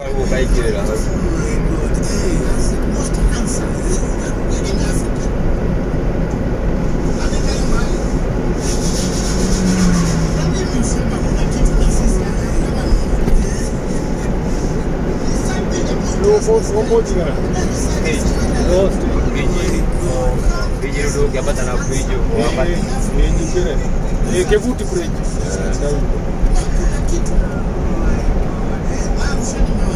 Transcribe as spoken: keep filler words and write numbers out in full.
Aku baik je lah. Lu foto foto juga. Eh, oh, biji, biji dulu jabatan apa biji? Apa? Biji kira. Eh, kebuti bridge.